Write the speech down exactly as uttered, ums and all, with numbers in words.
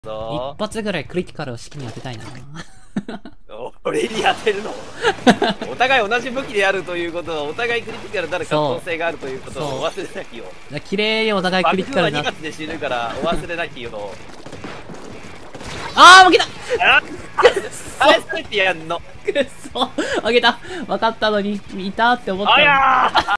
一発ぐらいクリティカルを式に当てたいな。 俺に当てるのお互い同じ武器であるということは、お互いクリティカルになる可能性があるということをお忘れなきよ。 綺麗にお互いクリティカルにな爆風はにがつで死ぬからお忘れなきよ。 あー負けたあれステってやんの。 くっそ負けた分かったのにいたって思ったのに。 あやー